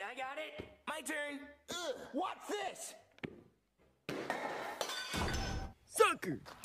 I got it. My turn. What's this? Sucker!